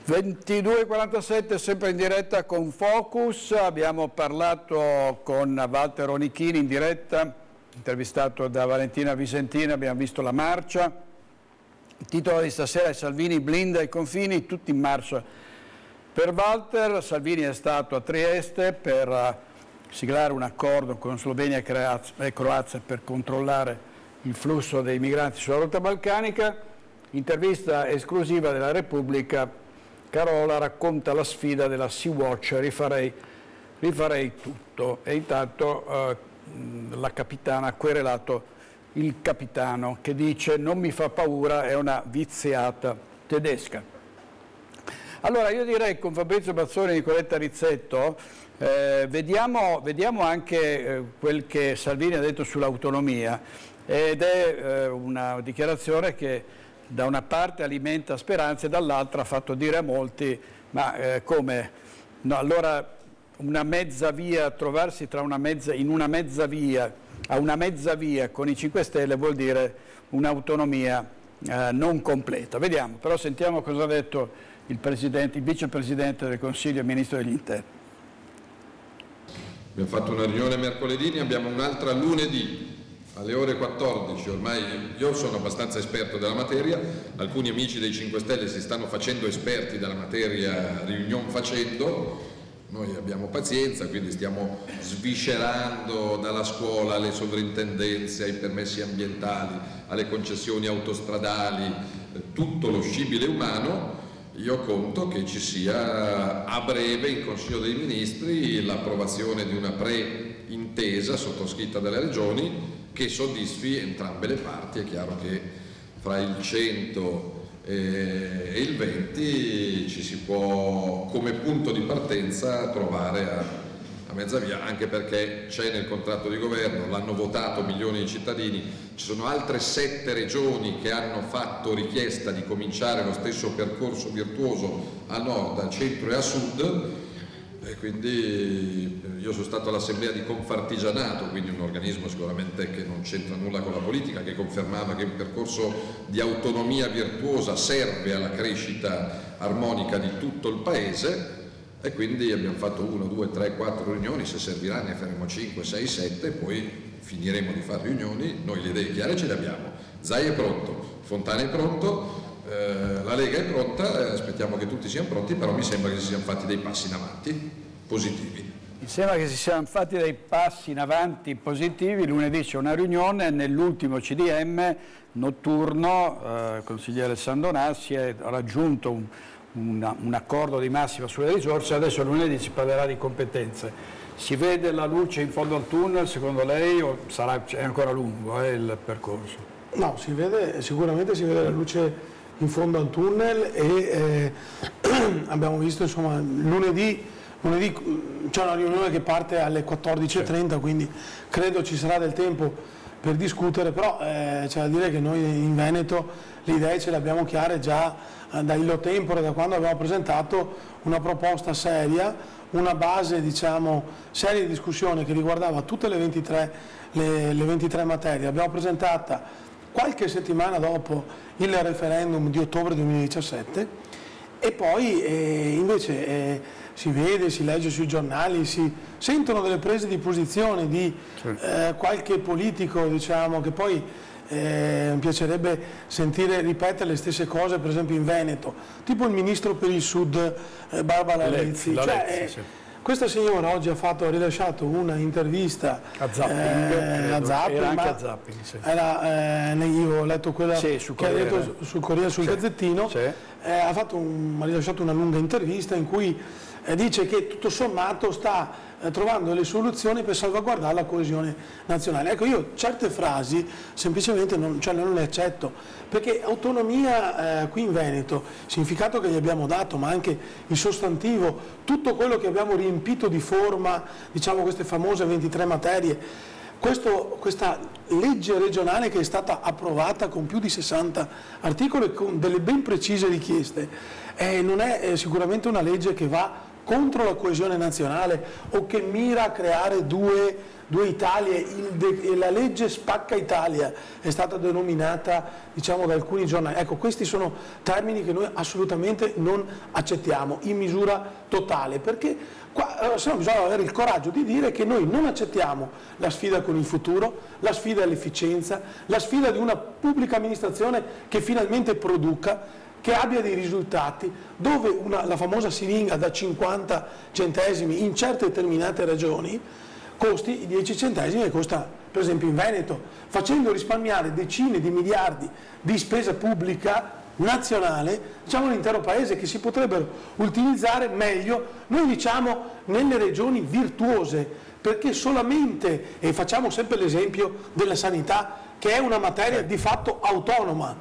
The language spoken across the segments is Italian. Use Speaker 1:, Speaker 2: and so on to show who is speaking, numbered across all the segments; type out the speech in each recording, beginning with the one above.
Speaker 1: 22:47, sempre in diretta con Focus. Abbiamo parlato con Walter Onichini in diretta, intervistato da Valentina Visentina, abbiamo visto la marcia. Il titolo di stasera è Salvini blinda i confini, tutti in marcia per Walter. Salvini è stato a Trieste per siglare un accordo con Slovenia e Croazia per controllare il flusso dei migranti sulla rotta balcanica. Intervista esclusiva della Repubblica. Carola racconta la sfida della Sea-Watch, rifarei tutto. E intanto la capitana ha querelato il capitano che dice non mi fa paura, è una viziata tedesca. Allora io direi con Fabrizio Bazzoni e Nicoletta Rizzetto vediamo anche quel che Salvini ha detto sull'autonomia, ed è una dichiarazione che da una parte alimenta speranze e dall'altra ha fatto dire a molti ma come? No, allora una mezza via, trovarsi tra in una mezza via, a una mezza via con i 5 Stelle vuol dire un'autonomia non completa. Vediamo, però sentiamo cosa ha detto il vicepresidente del Consiglio e ministro degli Interni.
Speaker 2: Abbiamo fatto una riunione mercoledì, ne abbiamo un'altra lunedì alle ore 14. Ormai io sono abbastanza esperto della materia, alcuni amici dei 5 Stelle si stanno facendo esperti della materia riunion facendo. Noi abbiamo pazienza, quindi stiamo sviscerando dalla scuola alle sovrintendenze, ai permessi ambientali, alle concessioni autostradali, tutto lo scibile umano. Io conto che ci sia a breve in Consiglio dei Ministri l'approvazione di una pre-intesa sottoscritta dalle Regioni che soddisfi entrambe le parti. È chiaro che fra il 100 e il 20 ci si può come punto di partenza trovare a mezza via, anche perché c'è nel contratto di governo, l'hanno votato milioni di cittadini, ci sono altre 7 regioni che hanno fatto richiesta di cominciare lo stesso percorso virtuoso a nord, a centro e a sud, e quindi io sono stato all'assemblea di Confartigianato, quindi un organismo sicuramente che non c'entra nulla con la politica, che confermava che un percorso di autonomia virtuosa serve alla crescita armonica di tutto il paese. E quindi abbiamo fatto 1, 2, 3, 4 riunioni, se servirà ne faremo 5, 6, 7, poi finiremo di fare riunioni. Noi le idee chiare ce le abbiamo, Zai è pronto, Fontana è pronto, la Lega è pronta, aspettiamo che tutti siano pronti, però mi sembra che si siano fatti dei passi in avanti positivi.
Speaker 1: Mi sembra che si siano fatti dei passi in avanti positivi. Lunedì c'è una riunione, nell'ultimo CDM notturno il consigliere Sandonassi ha raggiunto un accordo di massima sulle risorse. Adesso lunedì si parlerà di competenze. Si vede la luce in fondo al tunnel secondo lei o è ancora lungo il percorso?
Speaker 3: No, sicuramente si vede la luce in fondo al tunnel e abbiamo visto insomma lunedì c'è una riunione che parte alle 14:30, quindi credo ci sarà del tempo per discutere, però c'è da dire che noi in Veneto le idee ce le abbiamo chiare già da illo tempore, da quando abbiamo presentato una proposta seria, una base diciamo seria di discussione che riguardava tutte le 23 materie. L'abbiamo presentata qualche settimana dopo il referendum di ottobre 2017 e poi invece si vede, si legge sui giornali, si sentono delle prese di posizione di qualche politico diciamo che poi mi piacerebbe sentire ripetere le stesse cose, per esempio in Veneto, tipo il ministro per il Sud Barbara Lezzi. Questa signora oggi ha rilasciato una intervista a Zapping, io ho letto quella che ha detto sul Corriere sul Gazzettino, ha rilasciato una lunga intervista in cui dice che tutto sommato sta trovando le soluzioni per salvaguardare la coesione nazionale. Ecco, io certe frasi semplicemente non le accetto, perché autonomia qui in Veneto, significato che gli abbiamo dato, ma anche il sostantivo, tutto quello che abbiamo riempito di forma, diciamo queste famose 23 materie, questa legge regionale che è stata approvata con più di 60 articoli e con delle ben precise richieste, non è sicuramente una legge che va contro la coesione nazionale o che mira a creare due due Italie, la legge spacca Italia è stata denominata, diciamo, da alcuni giornali. Ecco, questi sono termini che noi assolutamente non accettiamo in misura totale, perché se no bisogna avere il coraggio di dire che noi non accettiamo la sfida con il futuro, la sfida all'efficienza, la sfida di una pubblica amministrazione che finalmente produca, che abbia dei risultati, dove la famosa siringa da 50 centesimi in certe determinate regioni costi i 10 centesimi che costa per esempio in Veneto, facendo risparmiare decine di miliardi di spesa pubblica nazionale, diciamo, all'intero paese, che si potrebbero utilizzare meglio, noi diciamo, nelle regioni virtuose, perché solamente, e facciamo sempre l'esempio della sanità, che è una materia di fatto autonoma,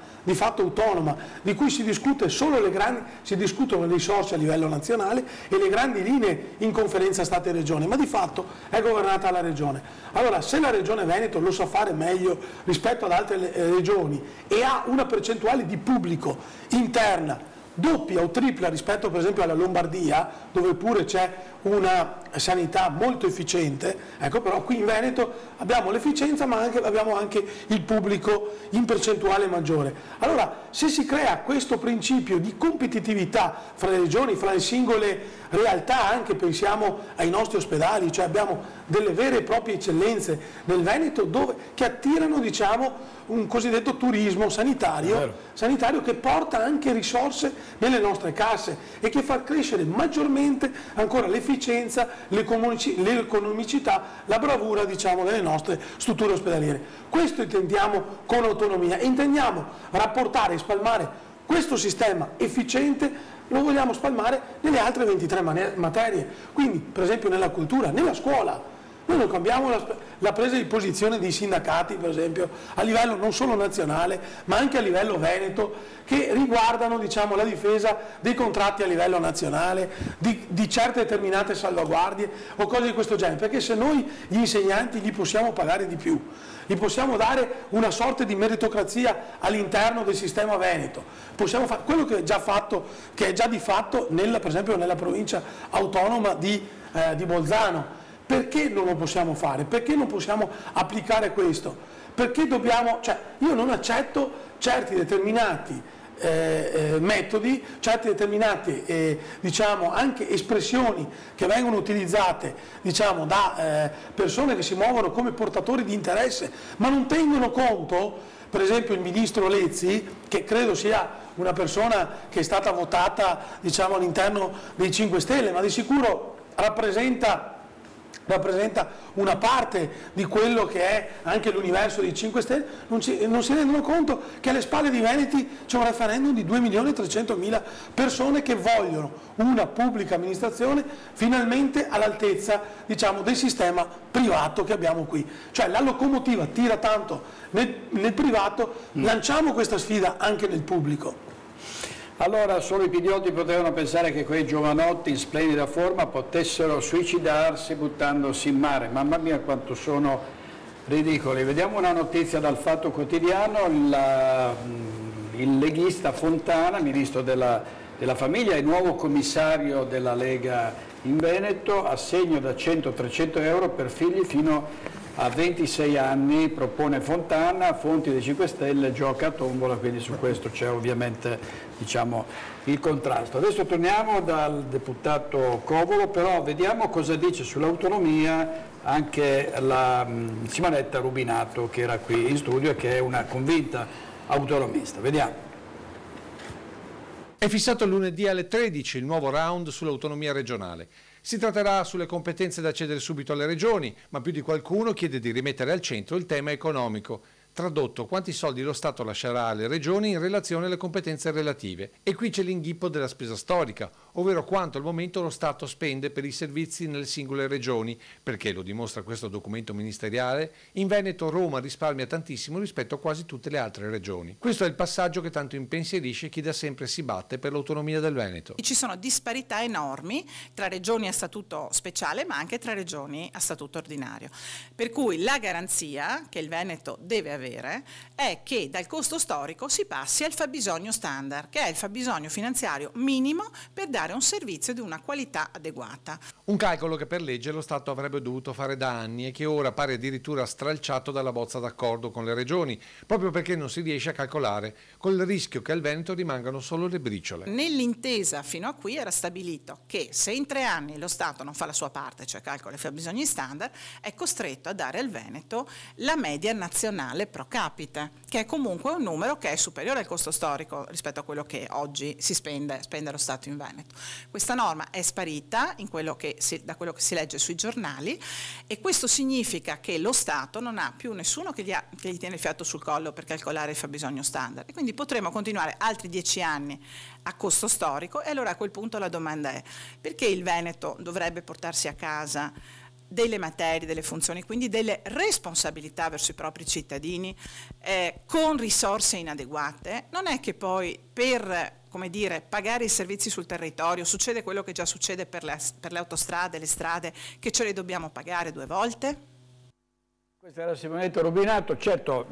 Speaker 3: di cui si discute solo si discutono le risorse a livello nazionale e le grandi linee in conferenza Stato e Regione, ma di fatto è governata la Regione. Allora, se la Regione Veneto lo sa fare meglio rispetto ad altre regioni e ha una percentuale di pubblico interna doppia o tripla rispetto per esempio alla Lombardia, dove pure c'è una sanità molto efficiente, ecco, però qui in Veneto abbiamo l'efficienza ma abbiamo anche il pubblico in percentuale maggiore. Allora, se si crea questo principio di competitività fra le regioni, fra le singole realtà, anche pensiamo ai nostri ospedali, cioè abbiamo delle vere e proprie eccellenze nel Veneto che attirano, diciamo, un cosiddetto turismo sanitario che porta anche risorse nelle nostre casse e che fa crescere maggiormente ancora l'efficienza, l'economicità, la bravura, diciamo, delle nostre strutture ospedaliere. Questo intendiamo con autonomia, e intendiamo rapportare e spalmare questo sistema efficiente, lo vogliamo spalmare nelle altre 23 materie, quindi per esempio nella cultura, nella scuola. Noi non cambiamo la presa di posizione dei sindacati, per esempio, a livello non solo nazionale, ma anche a livello veneto, che riguardano, diciamo, la difesa dei contratti a livello nazionale, di certe determinate salvaguardie o cose di questo genere, perché se noi gli insegnanti gli possiamo pagare di più, gli possiamo dare una sorta di meritocrazia all'interno del sistema veneto, possiamo fare quello che è già di fatto per esempio nella provincia autonoma di Bolzano. Perché non lo possiamo fare? Perché non possiamo applicare questo? Perché io non accetto certi determinati metodi, certe determinate diciamo anche espressioni che vengono utilizzate, diciamo, da persone che si muovono come portatori di interesse, ma non tengono conto, per esempio il ministro Lezzi, che credo sia una persona che è stata votata, diciamo, all'interno dei 5 Stelle, ma di sicuro rappresenta una parte di quello che è anche l'universo dei 5 Stelle, non si rendono conto che alle spalle di Veneti c'è un referendum di 2.300.000 persone che vogliono una pubblica amministrazione finalmente all'altezza, diciamo, del sistema privato che abbiamo qui. Cioè la locomotiva tira tanto nel privato, lanciamo questa sfida anche nel pubblico.
Speaker 1: Allora, solo i pidioti potevano pensare che quei giovanotti in splendida forma potessero suicidarsi buttandosi in mare. Mamma mia quanto sono ridicoli. Vediamo una notizia dal Fatto Quotidiano. Il leghista Fontana, ministro della famiglia e nuovo commissario della Lega in Veneto, assegno da 100-300 euro per figli fino a 26 anni, propone Fontana, fonti dei 5 Stelle, gioca a tombola, quindi su questo c'è ovviamente, diciamo, il contrasto. Adesso torniamo dal deputato Covolo, però vediamo cosa dice sull'autonomia anche la Simonetta Rubinato, che era qui in studio e che è una convinta autonomista. Vediamo.
Speaker 4: È fissato lunedì alle 13 il nuovo round sull'autonomia regionale. Si tratterà sulle competenze da cedere subito alle regioni, ma più di qualcuno chiede di rimettere al centro il tema economico. Tradotto, quanti soldi lo Stato lascerà alle regioni in relazione alle competenze relative. E qui c'è l'inghippo della spesa storica, ovvero quanto al momento lo Stato spende per i servizi nelle singole regioni, perché, lo dimostra questo documento ministeriale, in Veneto Roma risparmia tantissimo rispetto a quasi tutte le altre regioni. Questo è il passaggio che tanto impensierisce chi da sempre si batte per l'autonomia del Veneto.
Speaker 5: Ci sono disparità enormi tra regioni a statuto speciale, ma anche tra regioni a statuto ordinario. Per cui la garanzia che il Veneto deve avere è che dal costo storico si passi al fabbisogno standard, che è il fabbisogno finanziario minimo per dare dare un servizio di una qualità adeguata.
Speaker 4: Un calcolo che per legge lo Stato avrebbe dovuto fare da anni e che ora pare addirittura stralciato dalla bozza d'accordo con le regioni, proprio perché non si riesce a calcolare, col rischio che al Veneto rimangano solo le briciole.
Speaker 5: Nell'intesa fino a qui era stabilito che se in 3 anni lo Stato non fa la sua parte, cioè calcola i fabbisogni standard, è costretto a dare al Veneto la media nazionale pro capite, che è comunque un numero che è superiore al costo storico rispetto a quello che oggi si spende lo Stato in Veneto. Questa norma è sparita da quello che si legge sui giornali, e questo significa che lo Stato non ha più nessuno che gli tiene il fiato sul collo per calcolare il fabbisogno standard, e quindi potremo continuare altri 10 anni a costo storico. E allora a quel punto la domanda è: perché il Veneto dovrebbe portarsi a casa delle materie, delle funzioni, quindi delle responsabilità verso i propri cittadini con risorse inadeguate? Non è che poi per, come dire, pagare i servizi sul territorio succede quello che già succede per le autostrade, le strade, che ce le dobbiamo pagare 2 volte?
Speaker 1: Questo era Simonetta Rubinato. Certo,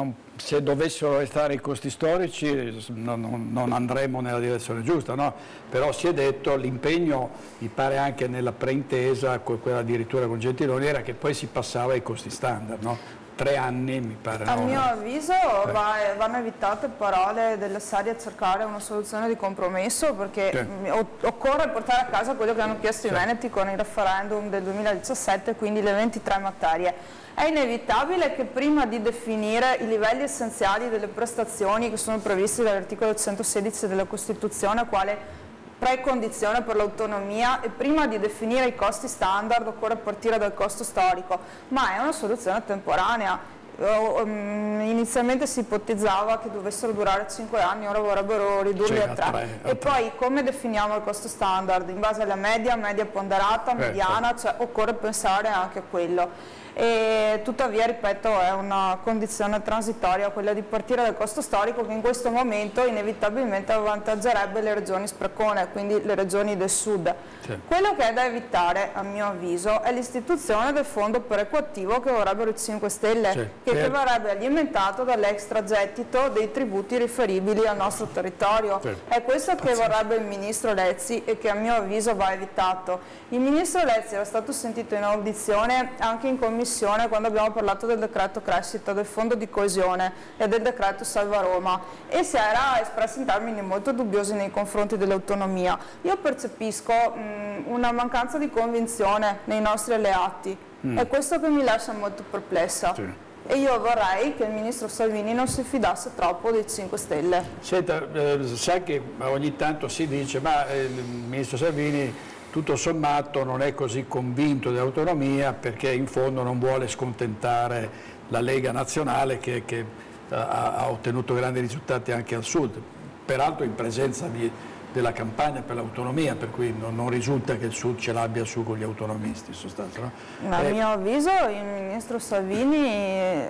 Speaker 1: se dovessero restare i costi storici non andremo nella direzione giusta, no? Però si è detto, l'impegno, mi pare anche nella preintesa, quella addirittura con Gentiloni, era che poi si passava ai costi standard, no? 3 anni mi pare.
Speaker 6: A mio avviso vanno evitate parole delle serie a cercare una soluzione di compromesso, perché occorre portare a casa quello che hanno chiesto i veneti con il referendum del 2017, quindi le 23 materie. È inevitabile che prima di definire i livelli essenziali delle prestazioni che sono previsti dall'articolo 116 della Costituzione quale precondizione per l'autonomia, e prima di definire i costi standard occorre partire dal costo storico, ma è una soluzione temporanea. Inizialmente si ipotizzava che dovessero durare 5 anni, ora vorrebbero ridurli a 3. E poi come definiamo il costo standard? In base alla media ponderata, mediana, cioè occorre pensare anche a quello. E tuttavia, ripeto, è una condizione transitoria quella di partire dal costo storico, che in questo momento inevitabilmente avvantaggerebbe le regioni sprecone, quindi le regioni del sud. Quello che è da evitare, a mio avviso, è l'istituzione del fondo perequativo che vorrebbero i 5 Stelle, che verrebbe alimentato dall'extragettito dei tributi riferibili al nostro territorio. È questo che vorrebbe il Ministro Lezzi e che a mio avviso va evitato. Il Ministro Lezzi era stato sentito in audizione anche in commissione quando abbiamo parlato del decreto crescita, del fondo di coesione e del decreto salva Roma, e si era espresso in termini molto dubbiosi nei confronti dell'autonomia. Io percepisco una mancanza di convinzione nei nostri alleati, è questo che mi lascia molto perplessa. E io vorrei che il Ministro Salvini non si fidasse troppo dei 5 Stelle.
Speaker 1: Senta, sa che ogni tanto si dice ma il Ministro Salvini tutto sommato non è così convinto dell'autonomia perché in fondo non vuole scontentare la Lega Nazionale che ha ottenuto grandi risultati anche al sud, peraltro in presenza della campagna per l'autonomia, per cui non risulta che il sud ce l'abbia su con gli autonomisti in sostanza. No?
Speaker 6: A mio avviso il Ministro Salvini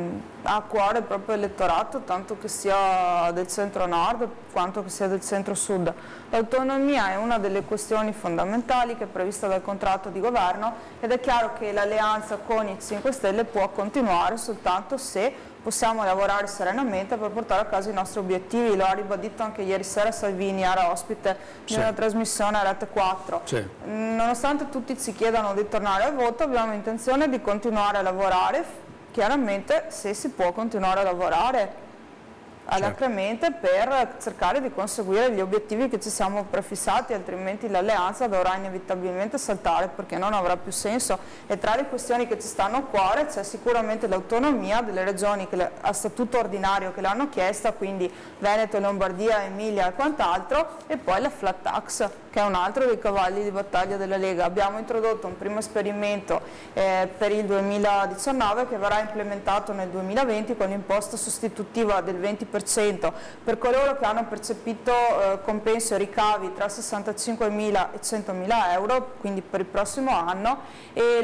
Speaker 6: ha a cuore proprio l'elettorato, tanto che sia del centro-nord quanto che sia del centro-sud. L'autonomia è una delle questioni fondamentali che è prevista dal contratto di governo, ed è chiaro che l'alleanza con i 5 Stelle può continuare soltanto se possiamo lavorare serenamente per portare a casa i nostri obiettivi. Lo ha ribadito anche ieri sera Salvini, era ospite di una trasmissione a Rete 4. Nonostante tutti ci chiedano di tornare al voto, abbiamo intenzione di continuare a lavorare, chiaramente se si può continuare a lavorare alacremente per cercare di conseguire gli obiettivi che ci siamo prefissati, altrimenti l'alleanza dovrà inevitabilmente saltare perché non avrà più senso. E tra le questioni che ci stanno a cuore c'è sicuramente l'autonomia delle regioni a statuto ordinario che l'hanno chiesta, quindi Veneto, Lombardia, Emilia e quant'altro, e poi la flat tax, che è un altro dei cavalli di battaglia della Lega. Abbiamo introdotto un primo esperimento per il 2019 che verrà implementato nel 2020 con l'imposta sostitutiva del 20% per coloro che hanno percepito compenso e ricavi tra 65.000 e 100.000 euro, quindi per il prossimo anno, e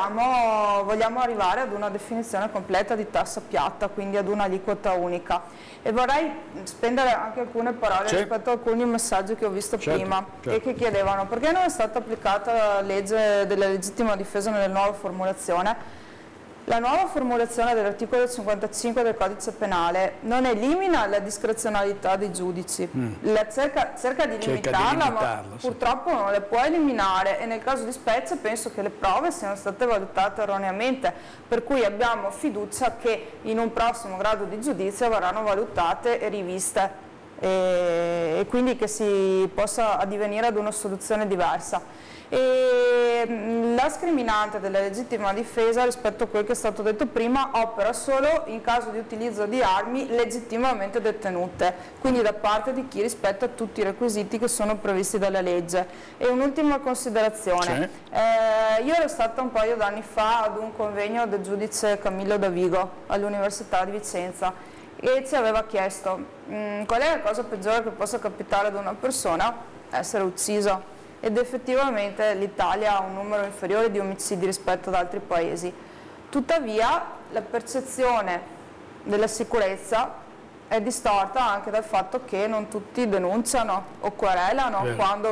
Speaker 6: vogliamo arrivare ad una definizione completa di tassa piatta, quindi ad una aliquota unica. E vorrei spendere anche alcune parole rispetto a alcuni messaggi che ho visto prima e che chiedevano perché non è stata applicata la legge della legittima difesa nella nuova formulazione. La nuova formulazione dell'articolo 55 del Codice Penale non elimina la discrezionalità dei giudici, cerca di limitarla, ma purtroppo non le può eliminare, e nel caso di specie penso che le prove siano state valutate erroneamente, per cui abbiamo fiducia che in un prossimo grado di giudizio verranno valutate e riviste, e quindi che si possa addivenire ad una soluzione diversa. E la scriminante della legittima difesa, rispetto a quel che è stato detto prima, opera solo in caso di utilizzo di armi legittimamente detenute, quindi da parte di chi rispetta tutti i requisiti che sono previsti dalla legge. E un'ultima considerazione, io ero stata un paio d'anni fa ad un convegno del giudice Camillo Davigo all'Università di Vicenza e ci aveva chiesto qual è la cosa peggiore che possa capitare ad una persona: essere ucciso. Ed effettivamente l'Italia ha un numero inferiore di omicidi rispetto ad altri paesi. Tuttavia la percezione della sicurezza è distorta anche dal fatto che non tutti denunciano o querelano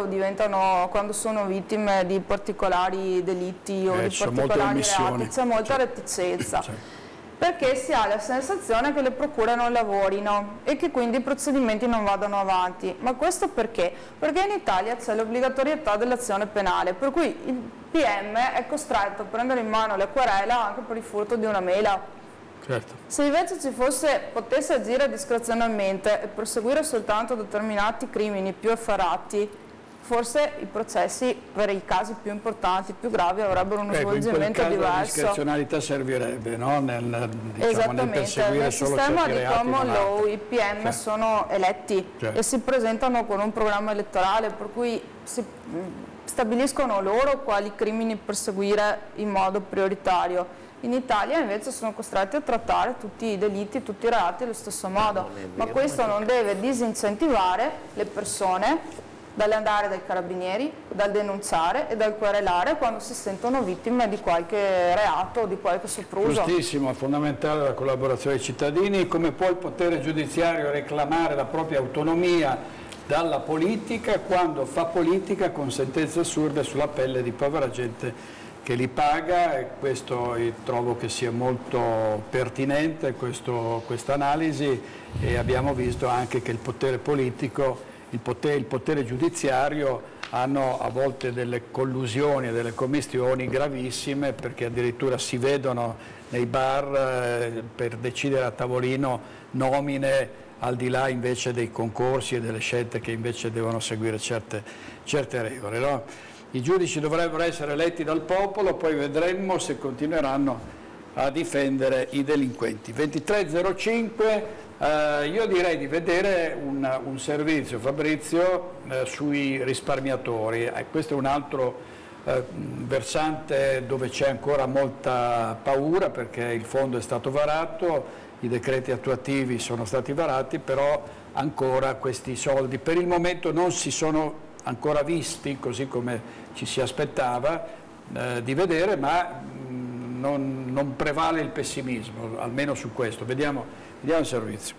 Speaker 6: quando sono vittime di particolari delitti o di particolari reati. C'è molta reticenza. Perché si ha la sensazione che le procure non lavorino e che quindi i procedimenti non vadano avanti. Ma questo perché? Perché in Italia c'è l'obbligatorietà dell'azione penale, per cui il PM è costretto a prendere in mano la querela anche per il furto di una mela.
Speaker 3: Certo.
Speaker 6: Se invece potesse agire discrezionalmente e perseguire soltanto determinati crimini più efferati, forse i processi per i casi più importanti, più gravi, avrebbero uno svolgimento diverso. In quel caso la
Speaker 1: discrezionalità servirebbe, no? Nel
Speaker 6: perseguire nel
Speaker 1: solo
Speaker 6: sistema
Speaker 1: certi
Speaker 6: di common law
Speaker 1: reati.
Speaker 6: i PM sono eletti e si presentano con un programma elettorale, per cui si stabiliscono loro quali crimini perseguire in modo prioritario. In Italia invece sono costretti a trattare tutti i delitti, tutti i reati allo stesso modo, ma questo non deve disincentivare le persone dall'andare dai carabinieri, dal denunciare e dal querelare quando si sentono vittime di qualche reato o di qualche sopruso.
Speaker 1: Giustissimo, è fondamentale la collaborazione dei cittadini. Come può il potere giudiziario reclamare la propria autonomia dalla politica quando fa politica con sentenze assurde sulla pelle di povera gente che li paga? E questo trovo che sia molto pertinente questa analisi, e abbiamo visto anche che il potere politico, il potere giudiziario hanno a volte delle collusioni e delle commistioni gravissime, perché addirittura si vedono nei bar per decidere a tavolino nomine al di là invece dei concorsi e delle scelte che invece devono seguire certe regole, no? I giudici dovrebbero essere eletti dal popolo, poi vedremo se continueranno a difendere i delinquenti. 23.05. Io direi di vedere un servizio, Fabrizio, sui risparmiatori. Questo è un altro versante dove c'è ancora molta paura, perché il fondo è stato varato, i decreti attuativi sono stati varati, però ancora questi soldi per il momento non si sono ancora visti così come ci si aspettava di vedere, ma non prevale il pessimismo, almeno su questo. Vediamo il servizio.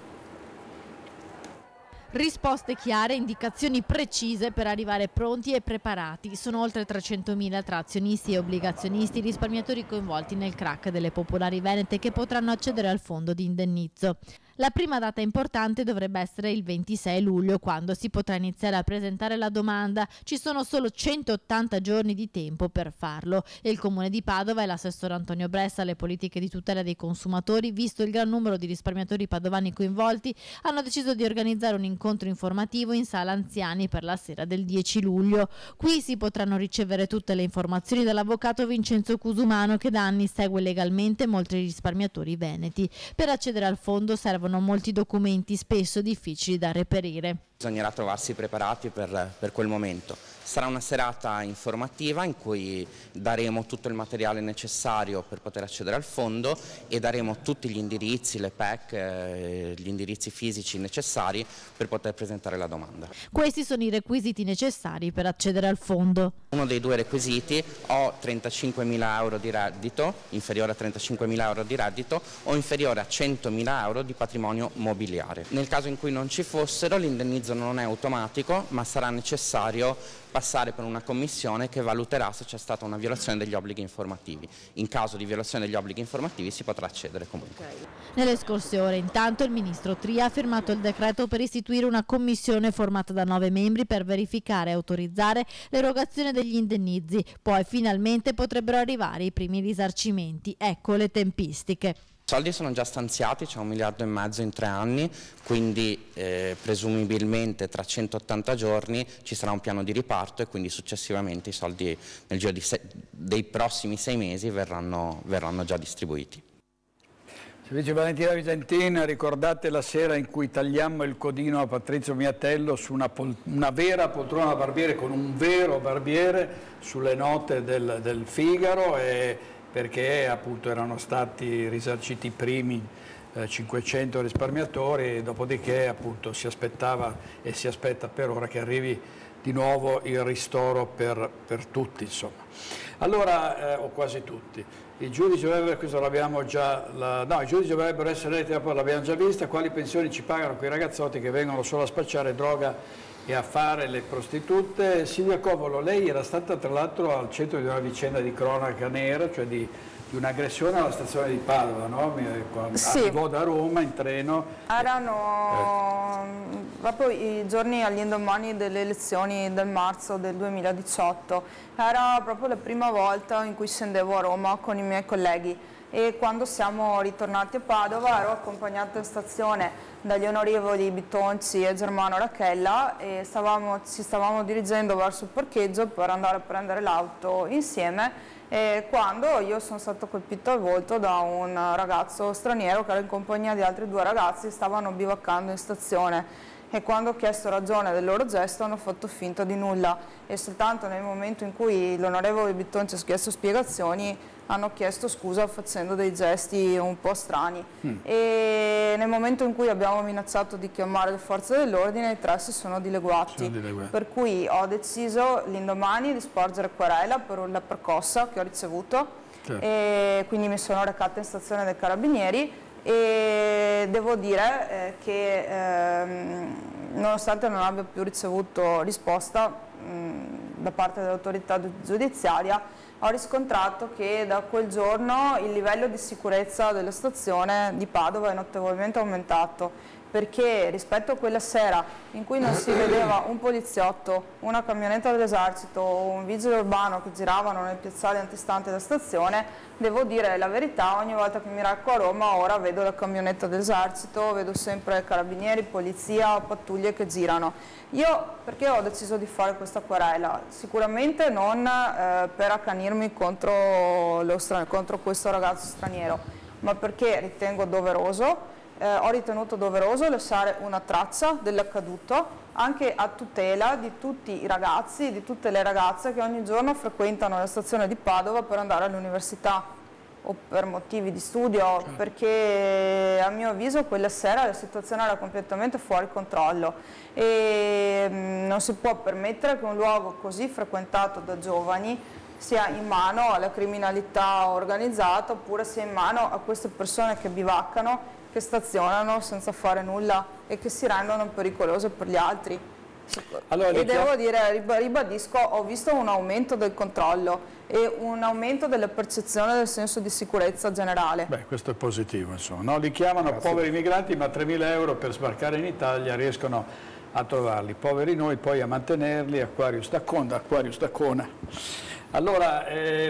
Speaker 7: Risposte chiare, indicazioni precise per arrivare pronti e preparati. Sono oltre 300.000 tra azionisti e obbligazionisti i risparmiatori coinvolti nel crack delle popolari venete che potranno accedere al fondo di indennizzo. La prima data importante dovrebbe essere il 26 luglio, quando si potrà iniziare a presentare la domanda. Ci sono solo 180 giorni di tempo per farlo e il Comune di Padova e l'assessore Antonio Bressa alle politiche di tutela dei consumatori, visto il gran numero di risparmiatori padovani coinvolti, hanno deciso di organizzare un incontro informativo in sala anziani per la sera del 10 luglio. Qui si potranno ricevere tutte le informazioni dall'avvocato Vincenzo Cusumano, che da anni segue legalmente molti risparmiatori veneti. Per accedere al fondo servono molti documenti, spesso difficili da reperire.
Speaker 8: Bisognerà trovarsi preparati per quel momento. Sarà una serata informativa in cui daremo tutto il materiale necessario per poter accedere al fondo e daremo tutti gli indirizzi, le PEC, gli indirizzi fisici necessari per poter presentare la domanda.
Speaker 7: Questi sono i requisiti necessari per accedere al fondo.
Speaker 8: Uno dei due requisiti: ho 35.000 euro di reddito, inferiore a 35.000 euro di reddito, o inferiore a 100.000 euro di patrimonio mobiliare. Nel caso in cui non ci fossero, l'indennizzo non è automatico, ma sarà necessario passare per una commissione che valuterà se c'è stata una violazione degli obblighi informativi. In caso di violazione degli obblighi informativi si potrà accedere comunque.
Speaker 7: Nelle scorse ore, intanto, il ministro Tria ha firmato il decreto per istituire una commissione formata da 9 membri per verificare e autorizzare l'erogazione degli indennizzi. Poi finalmente potrebbero arrivare i primi risarcimenti. Ecco le tempistiche.
Speaker 8: I soldi sono già stanziati, c'è 1,5 miliardi in 3 anni, quindi presumibilmente tra 180 giorni ci sarà un piano di riparto e quindi successivamente i soldi nel giro dei prossimi 6 mesi verranno già distribuiti.
Speaker 1: Vice Valentina Visentin, ricordate la sera in cui tagliammo il codino a Patrizio Miatello su una vera poltrona barbiere con un vero barbiere sulle note del Figaro, perché appunto erano stati risarciti i primi 500 risparmiatori, dopodiché appunto si aspettava e si aspetta per ora che arrivi di nuovo il ristoro per tutti, insomma. Allora, o quasi tutti. I giudici dovrebbero, questo l'abbiamo già, i giudici dovrebbero essere eletti, l'abbiamo già vista, quali pensioni ci pagano quei ragazzotti che vengono solo a spacciare droga e a fare le prostitute. Silvia Covolo, lei era stata tra l'altro al centro di una vicenda di cronaca nera, cioè di un'aggressione alla stazione di Padova, no?
Speaker 6: Sì.
Speaker 1: Arrivò da Roma in treno.
Speaker 6: Erano proprio i giorni all'indomani delle elezioni del marzo del 2018. Era proprio la prima volta in cui scendevo a Roma con i miei colleghi e quando siamo ritornati a Padova ero accompagnata in stazione dagli onorevoli Bitonci e Germano Rachella e ci stavamo dirigendo verso il parcheggio per andare a prendere l'auto insieme. E quando io sono stato colpito al volto da un ragazzo straniero che era in compagnia di altri 2 ragazzi, stavano bivaccando in stazione e quando ho chiesto ragione del loro gesto hanno fatto finta di nulla e soltanto nel momento in cui l'onorevole Bittonci ha chiesto spiegazioni hanno chiesto scusa facendo dei gesti un po' strani e nel momento in cui abbiamo minacciato di chiamare le forze dell'ordine i 3 si sono dileguati, per cui ho deciso l'indomani di sporgere querela per la percossa che ho ricevuto e quindi mi sono recata in stazione dei Carabinieri e devo dire che nonostante non abbia più ricevuto risposta da parte dell'autorità giudiziaria ho riscontrato che da quel giorno il livello di sicurezza della stazione di Padova è notevolmente aumentato perché rispetto a quella sera in cui non si vedeva un poliziotto, una camionetta dell'esercito o un vigile urbano che giravano nel piazzale antistante la stazione, devo dire la verità, ogni volta che mi reco a Roma ora vedo la camionetta dell'esercito, vedo sempre carabinieri, polizia, pattuglie che girano. Io perché ho deciso di fare questa querela? Sicuramente non per accanirmi contro questo ragazzo straniero, ma perché ritengo doveroso. Ho ritenuto doveroso lasciare una traccia dell'accaduto anche a tutela di tutti i ragazzi e di tutte le ragazze che ogni giorno frequentano la stazione di Padova per andare all'università o per motivi di studio, perché a mio avviso quella sera la situazione era completamente fuori controllo e non si può permettere che un luogo così frequentato da giovani sia in mano alla criminalità organizzata oppure sia in mano a queste persone che bivaccano, che stazionano senza fare nulla e che si rendono pericolose per gli altri. Allora, e devo dire, ribadisco, ho visto un aumento del controllo e un aumento della percezione del senso di sicurezza generale.
Speaker 1: Beh, questo è positivo, insomma. No, li chiamano poveri migranti, ma 3.000 euro per sbarcare in Italia riescono a trovarli. Poveri noi poi a mantenerli, Aquarius Tacona. Allora,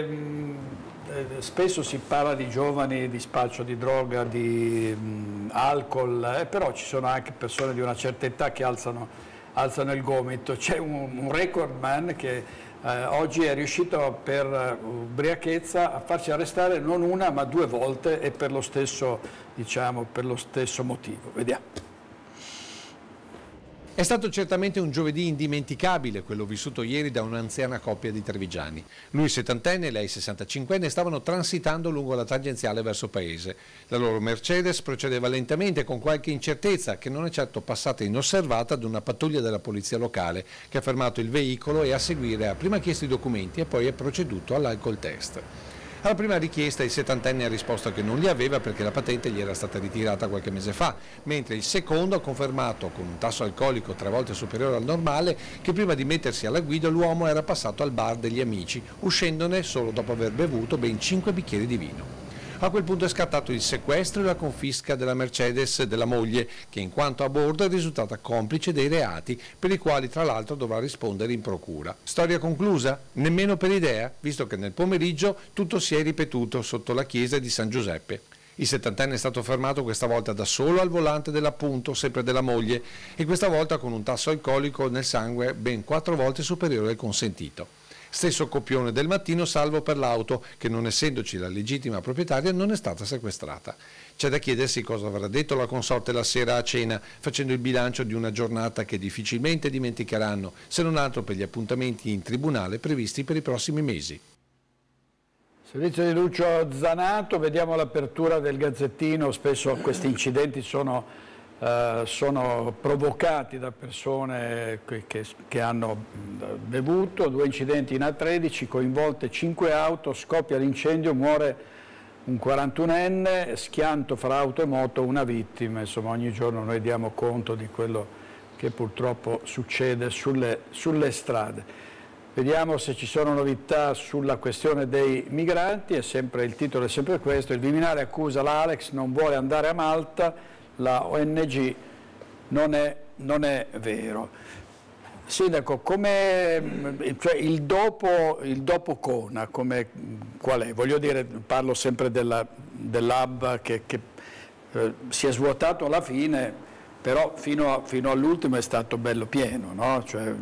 Speaker 1: spesso si parla di giovani, di spaccio di droga, di alcol, però ci sono anche persone di una certa età che alzano il gomito. C'è un recordman che oggi è riuscito per ubriachezza a farsi arrestare non una ma 2 volte e per lo stesso, per lo stesso motivo. Vediamo.
Speaker 4: È stato certamente un giovedì indimenticabile quello vissuto ieri da un'anziana coppia di trevigiani. Lui 70enne e lei 65enne stavano transitando lungo la tangenziale verso Paese. La loro Mercedes procedeva lentamente con qualche incertezza che non è certo passata inosservata ad una pattuglia della polizia locale che ha fermato il veicolo e a seguire ha prima chiesto i documenti e poi è proceduto all'alcol test. Alla prima richiesta il 70enne ha risposto che non li aveva perché la patente gli era stata ritirata qualche mese fa, mentre il secondo ha confermato, con un tasso alcolico 3 volte superiore al normale, che prima di mettersi alla guida l'uomo era passato al bar degli amici, uscendone solo dopo aver bevuto ben 5 bicchieri di vino. A quel punto è scattato il sequestro e la confisca della Mercedes della moglie, che in quanto a bordo è risultata complice dei reati per i quali tra l'altro dovrà rispondere in procura. Storia conclusa? Nemmeno per idea, visto che nel pomeriggio tutto si è ripetuto sotto la chiesa di San Giuseppe. Il 70enne è stato fermato questa volta da solo al volante dell'appunto, sempre della moglie, e questa volta con un tasso alcolico nel sangue ben 4 volte superiore al consentito. Stesso copione del mattino, salvo per l'auto, che non essendoci la legittima proprietaria non è stata sequestrata. C'è da chiedersi cosa avrà detto la consorte la sera a cena, facendo il bilancio di una giornata che difficilmente dimenticheranno, se non altro per gli appuntamenti in tribunale previsti per i prossimi mesi.
Speaker 1: Servizio di Lucio Zanato, vediamo l'apertura del Gazzettino. Spesso questi incidenti sono provocati da persone che hanno bevuto. 2 incidenti in A13, coinvolte 5 auto, scoppia l'incendio, muore un 41enne, schianto fra auto e moto, una vittima. Insomma, ogni giorno noi diamo conto di quello che purtroppo succede sulle strade. Vediamo se ci sono novità sulla questione dei migranti. Il titolo è sempre questo: il Viminale accusa l'Alex, non vuole andare a Malta. La ONG non è vero. Sindaco, cioè il dopo Cona, qual è? Voglio dire, parlo sempre dell'hub che si è svuotato alla fine, però fino all'ultimo è stato bello pieno, no? Cioè,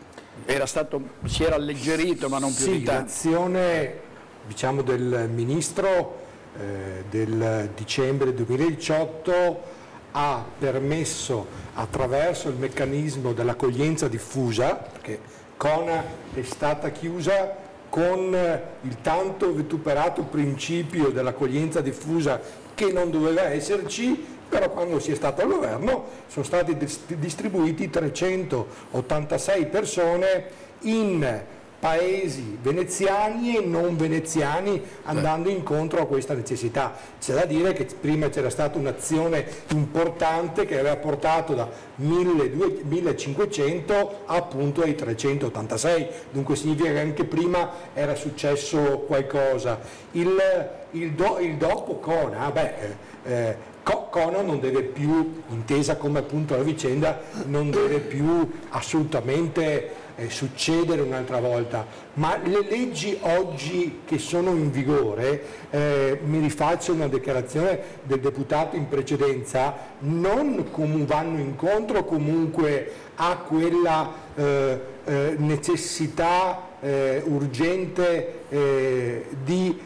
Speaker 1: si era alleggerito ma non più di tanto.
Speaker 9: L'azione, diciamo, del Ministro del dicembre 2018 ha permesso, attraverso il meccanismo dell'accoglienza diffusa, perché Cona è stata chiusa con il tanto vituperato principio dell'accoglienza diffusa che non doveva esserci, però quando si è stato al governo sono stati distribuiti 386 persone in paesi veneziani e non veneziani, andando incontro a questa necessità. C'è da dire che prima c'era stata un'azione importante che aveva portato da 1500 appunto ai 386, dunque significa che anche prima era successo qualcosa. Il dopo Cona, Cona non deve più, intesa come appunto la vicenda, non deve più assolutamente succedere un'altra volta, ma le leggi oggi che sono in vigore, mi rifaccio una dichiarazione del deputato in precedenza, non vanno incontro comunque a quella necessità urgente di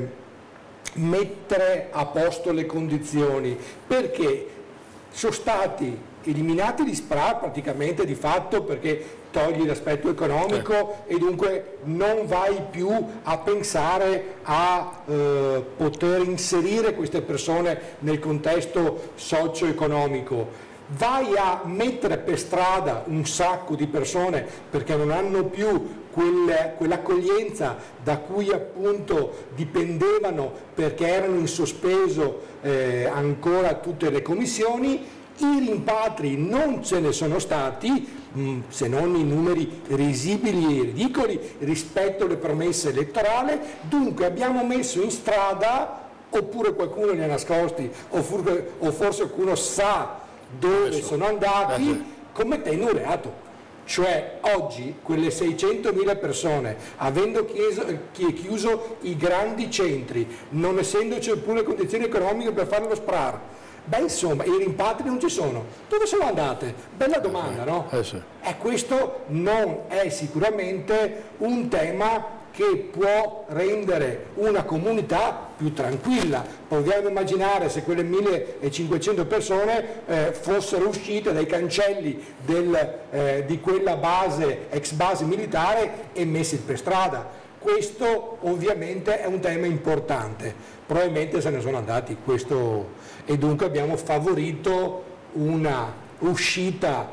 Speaker 9: mettere a posto le condizioni, perché sono stati eliminati gli SPRAR praticamente di fatto, perché togli l'aspetto economico e dunque non vai più a pensare a poter inserire queste persone nel contesto socio-economico. Vai a mettere per strada un sacco di persone perché non hanno più quell'accoglienza da cui appunto dipendevano, perché erano in sospeso ancora tutte le commissioni. I rimpatri non ce ne sono stati, se non in numeri risibili e ridicoli rispetto alle promesse elettorali, dunque abbiamo messo in strada, oppure qualcuno li ha nascosti, o forse qualcuno sa dove sono andati, commettendo un reato. Cioè oggi quelle 600.000 persone, avendo chiuso i grandi centri, non essendoci pure le condizioni economiche per fare lo SPRAR, insomma i rimpatri non ci sono. Dove sono andate? Bella domanda, no? E questo non è sicuramente un tema che può rendere una comunità più tranquilla. Proviamo a immaginare se quelle 1500 persone fossero uscite dai cancelli di quella base, ex base militare, e messe per strada. Questo ovviamente è un tema importante, probabilmente se ne sono andati, e dunque abbiamo favorito una uscita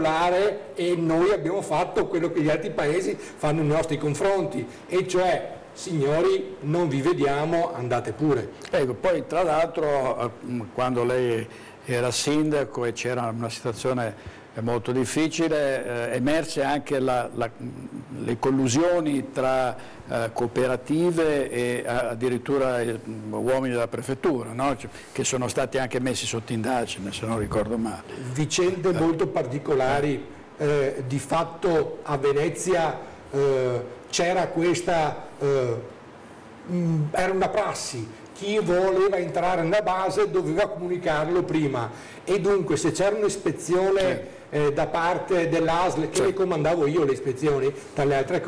Speaker 9: irregolare, e noi abbiamo fatto quello che gli altri paesi fanno nei nostri confronti, e cioè signori, non vi vediamo, andate pure.
Speaker 1: Ecco, poi tra l'altro quando lei era sindaco e c'era una situazione molto difficile, emerse anche le collusioni tra cooperative e addirittura uomini della prefettura, no? Che sono stati anche messi sotto indagine, se non ricordo male.
Speaker 9: Vicende molto particolari, di fatto a Venezia c'era questa, era una prassi. Chi voleva entrare nella base doveva comunicarlo prima e dunque se c'era un'ispezione da parte dell'ASL, che le comandavo io le ispezioni, tra le altre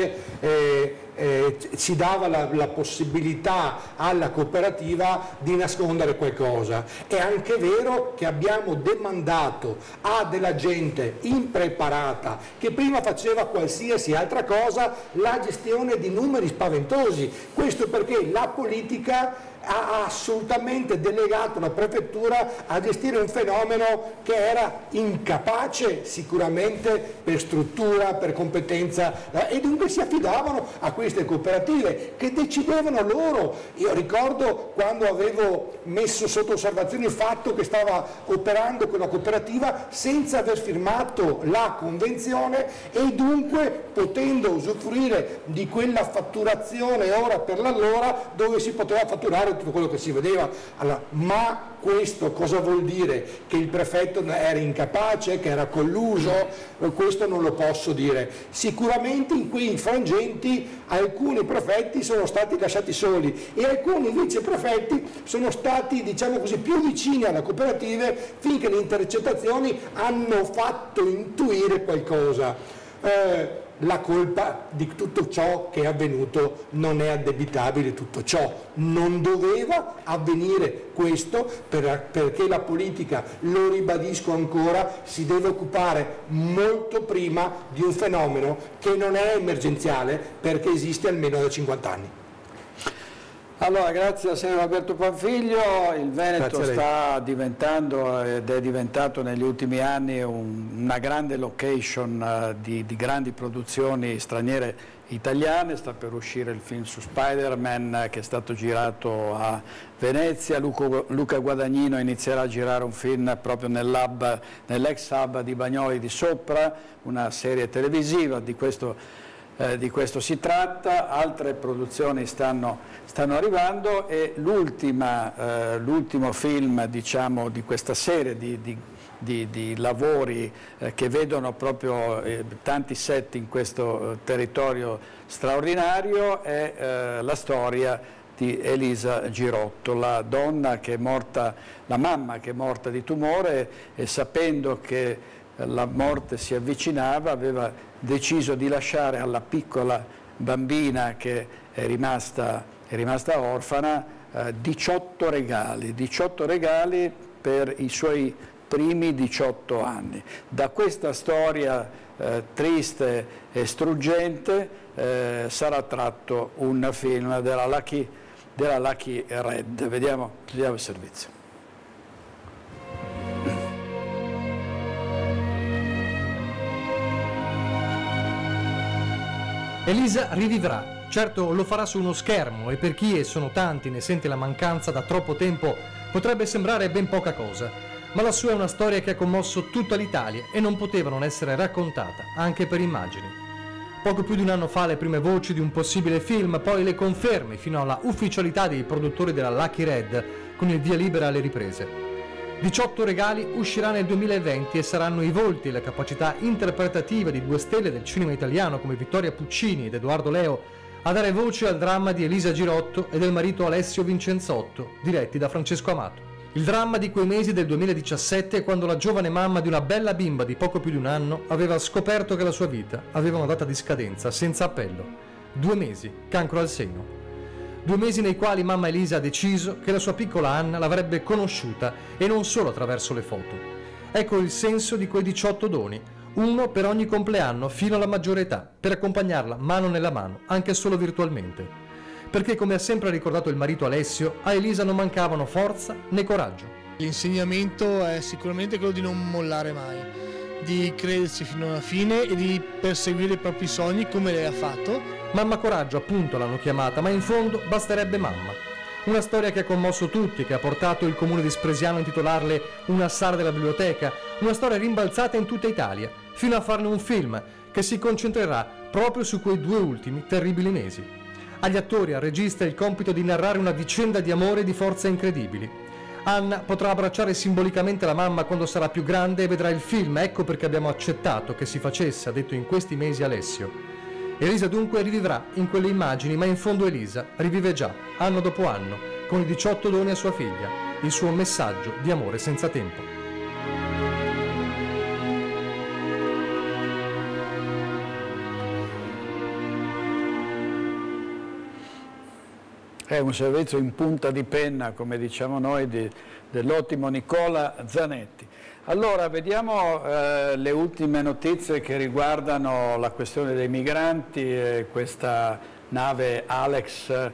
Speaker 9: cose, si dava la possibilità alla cooperativa di nascondere qualcosa. È anche vero che abbiamo demandato a della gente impreparata che prima faceva qualsiasi altra cosa la gestione di numeri spaventosi. Questo perché la politica ha assolutamente delegato la prefettura a gestire un fenomeno che era incapace sicuramente per struttura, per competenza, e dunque si affidavano a queste cooperative che decidevano loro. Io ricordo quando avevo messo sotto osservazione il fatto che stava operando quella cooperativa senza aver firmato la convenzione e dunque potendo usufruire di quella fatturazione ora per l'allora dove si poteva fatturare tutto quello che si vedeva. Allora, ma questo cosa vuol dire? Che il prefetto era incapace, che era colluso? Questo non lo posso dire. Sicuramente in quei frangenti alcuni prefetti sono stati lasciati soli e alcuni viceprefetti sono stati, diciamo così, più vicini alle cooperative finché le intercettazioni hanno fatto intuire qualcosa. La colpa di tutto ciò che è avvenuto non è addebitabile, tutto ciò non doveva avvenire questo perché la politica, lo ribadisco ancora, si deve occupare molto prima di un fenomeno che non è emergenziale perché esiste almeno da 50 anni.
Speaker 1: Allora, grazie al signor Alberto Panfiglio. Il Veneto sta diventando ed è diventato negli ultimi anni una grande location di grandi produzioni straniere italiane. Sta per uscire il film su Spider-Man che è stato girato a Venezia. Luca Guadagnino inizierà a girare un film proprio nell'ex hub di Bagnoli di Sopra, una serie televisiva. Di questo si tratta. Altre produzioni stanno arrivando e l'ultimo film, diciamo, di questa serie di lavori che vedono proprio tanti set in questo territorio straordinario è la storia di Elisa Girotto, la donna che è morta, la mamma che è morta di tumore e sapendo che la morte si avvicinava aveva deciso di lasciare alla piccola bambina che è rimasta orfana 18 regali per i suoi primi 18 anni. Da questa storia triste e struggente sarà tratto un film della Lucky Red. Vediamo il servizio.
Speaker 10: Elisa rivivrà. Certo lo farà su uno schermo e per chi, e sono tanti, ne sente la mancanza da troppo tempo, potrebbe sembrare ben poca cosa. Ma la sua è una storia che ha commosso tutta l'Italia e non poteva non essere raccontata, anche per immagini. Poco più di un anno fa le prime voci di un possibile film, poi le conferme fino alla ufficialità dei produttori della Lucky Red con il via libera alle riprese. 18 regali uscirà nel 2020 e saranno i volti e le capacità interpretative di due stelle del cinema italiano come Vittoria Puccini ed Edoardo Leo a dare voce al dramma di Elisa Girotto e del marito Alessio Vincenzotto, diretti da Francesco Amato. Il dramma di quei mesi del 2017 quando la giovane mamma di una bella bimba di poco più di un anno aveva scoperto che la sua vita aveva una data di scadenza senza appello. 2 mesi, cancro al seno. 2 mesi nei quali mamma Elisa ha deciso che la sua piccola Anna l'avrebbe conosciuta e non solo attraverso le foto. Ecco il senso di quei 18 doni, uno per ogni compleanno fino alla maggiore età, per accompagnarla mano nella mano, anche solo virtualmente. Perché, come ha sempre ricordato il marito Alessio, a Elisa non mancavano forza né coraggio.
Speaker 11: L'insegnamento è sicuramente quello di non mollare mai, di credersi fino alla fine e di perseguire i propri sogni come lei ha fatto.
Speaker 10: Mamma Coraggio, appunto l'hanno chiamata, ma in fondo basterebbe mamma. Una storia che ha commosso tutti, che ha portato il comune di Spresiano a intitolarle una star della biblioteca, una storia rimbalzata in tutta Italia, fino a farne un film che si concentrerà proprio su quei 2 ultimi terribili mesi. Agli attori, al regista, il compito di narrare una vicenda di amore e di forza incredibili. Anna potrà abbracciare simbolicamente la mamma quando sarà più grande e vedrà il film, ecco perché abbiamo accettato che si facesse, ha detto in questi mesi Alessio. Elisa dunque rivivrà in quelle immagini, ma in fondo Elisa rivive già, anno dopo anno, con i 18 doni a sua figlia, il suo messaggio di amore senza tempo.
Speaker 1: È un servizio in punta di penna, come diciamo noi, dell'ottimo Nicola Zanetti. Allora, vediamo le ultime notizie che riguardano la questione dei migranti. Questa nave Alex,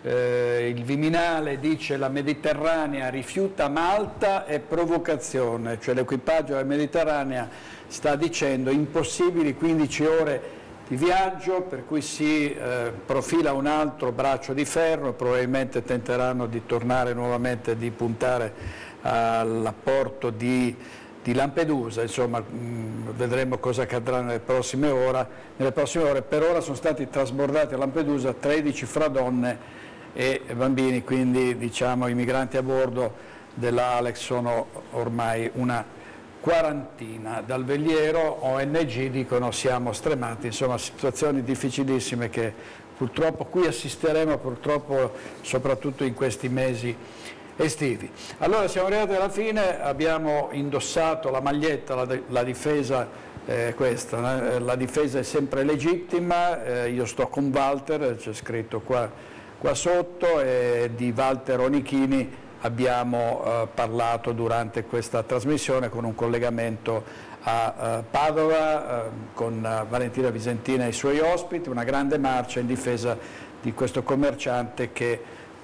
Speaker 1: il Viminale dice la Mediterranea rifiuta Malta e provocazione, cioè l'equipaggio della Mediterranea sta dicendo impossibili 15 ore di viaggio, per cui si profila un altro braccio di ferro, probabilmente tenteranno di tornare nuovamente, di puntare all'apporto di Lampedusa. Insomma, vedremo cosa accadrà nelle prossime ore. Per ora sono stati trasbordati a Lampedusa 13 fra donne e bambini, quindi diciamo i migranti a bordo della Alex sono ormai una quarantina. Dal veliero ONG dicono siamo stremati, insomma situazioni difficilissime che purtroppo qui assisteremo, purtroppo soprattutto in questi mesi estivi. Allora siamo arrivati alla fine, abbiamo indossato la maglietta, la difesa questa, la difesa è sempre legittima, io sto con Walter, c'è scritto qua sotto, e di Walter Onichini abbiamo parlato durante questa trasmissione con un collegamento a Padova con Valentina Visentina e i suoi ospiti, una grande marcia in difesa di questo commerciante che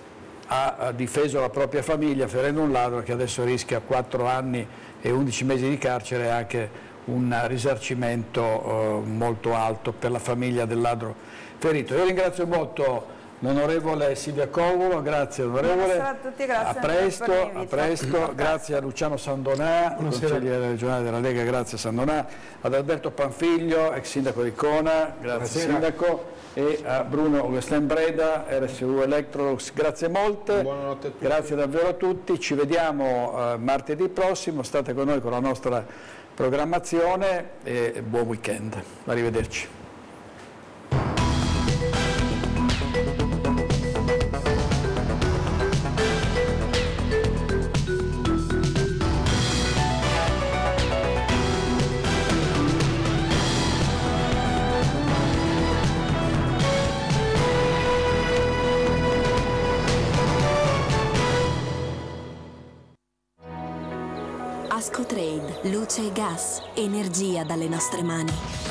Speaker 1: ha difeso la propria famiglia ferendo un ladro che adesso rischia 4 anni e 11 mesi di carcere e anche un risarcimento molto alto per la famiglia del ladro ferito. Io ringrazio molto l'onorevole Silvia Covulo, grazie onorevole.
Speaker 6: Buonasera a tutti, grazie
Speaker 1: a presto, grazie a Luciano Sandonà, consigliere regionale della Lega, grazie Sandonà, ad Alberto Panfiglio, ex sindaco di Cona, grazie sindaco, e a Bruno Augustin Breda, RSU Electrolux, grazie molte, buonanotte a tutti. Grazie davvero a tutti, ci vediamo martedì prossimo, state con noi con la nostra programmazione e buon weekend, arrivederci.
Speaker 12: Ascotrade, luce e gas, energia dalle nostre mani.